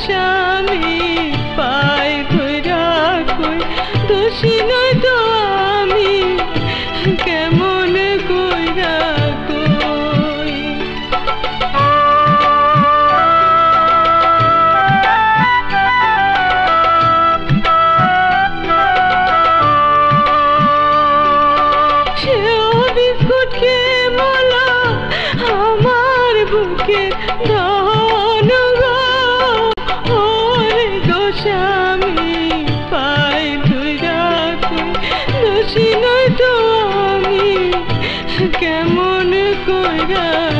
গোস্বামী পাই ধইরা কই দোষী নই তো আমি কেমন কইরা কই সেও বিস্কুট খেয়ে মোলা আমার বুকে ধন গো ওরে গোস্বামী পাই ধইরা কই দোষী নই তো আমি কেমন কইরা